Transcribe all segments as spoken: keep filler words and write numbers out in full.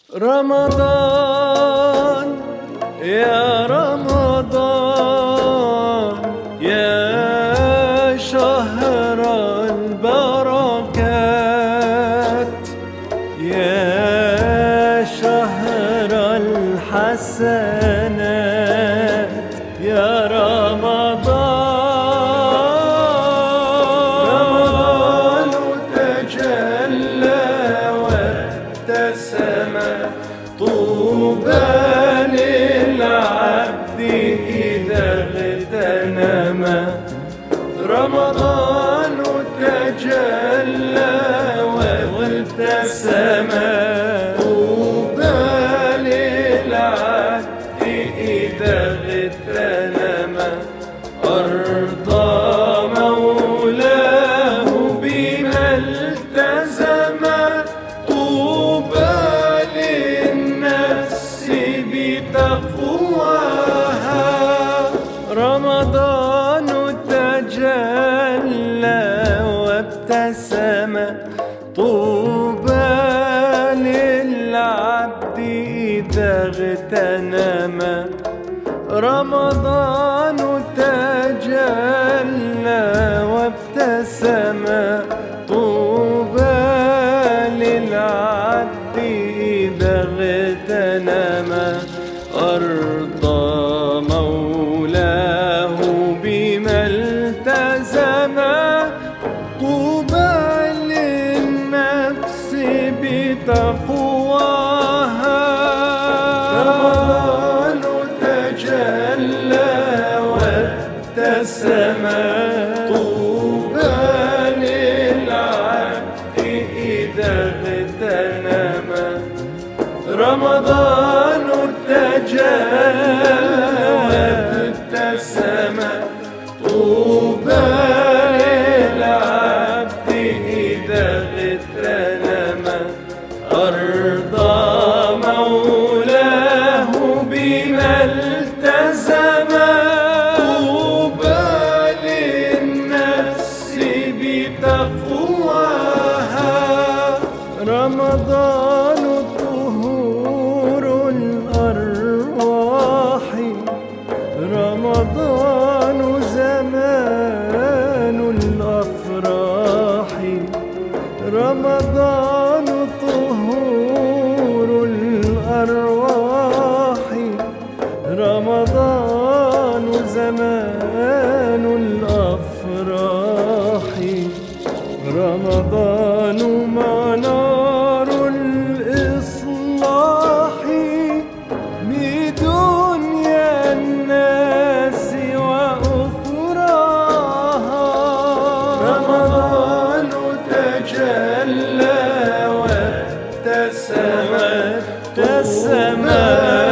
رمضان يا رمضان يا شهر البركات يا شهر الحسنات يا رمضان. رمضان تجلى وابتسم طوبى للعبد إذا اغتنم. رمضان تجلى وابتسم طوبى للعبد إذا اغتنم. أرضى مولاه بما التزم طوبى بتقواها. رمضان تجلى وابتسم طوبى للعبد إذا اغتنم. رمضان تجلى وابتسم طوبى للعبد إذا اغتنم. أرضى مولاه بما التزم طوبى للنفس بتقواها. رمضان تجلى وابتسم طوبى للعبد إذا اغتنم. رمضان تجلى وابتسم طوبى للعبد إذا اغتنم. أرضى مولاه بما التزم طوبى للنفس بتقواها. رمضان رمضان زمان الأفراح. رمضان طهور الأرواح. رمضان زمان الأفراح. رمضان منار الإصلاح بدنيا الناس وأخراها. رمضان تجلى وابتسم طوبى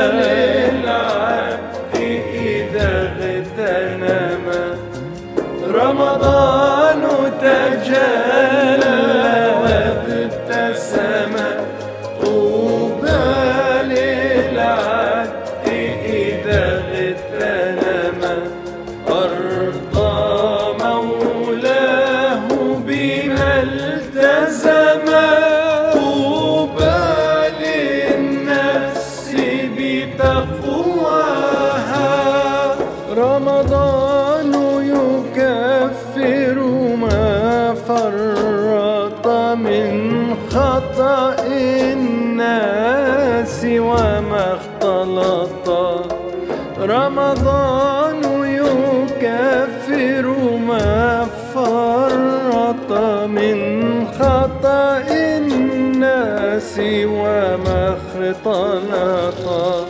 للعبد إذا اغتنم. رمضان تجلى وابتسم طوبى للعبد إذا اغتنم. أرضى مولاه بما التزم طوبى للنفس بتقواها. رمضان يكفر ما فرط من خطأ الناس وما اختلط. رمضان يكفر ما فرط من خطأ الناس وما اختلط.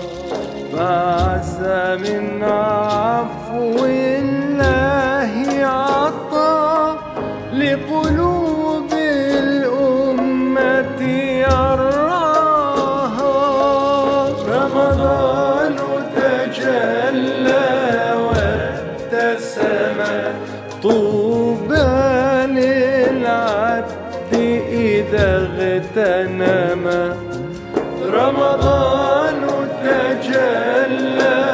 فعسى من عفو الله عطاء لقلوب الأمة يراها. رمضان تجلى وابتسم طوبى للعبد إذا اغتنم. رمضان تجلى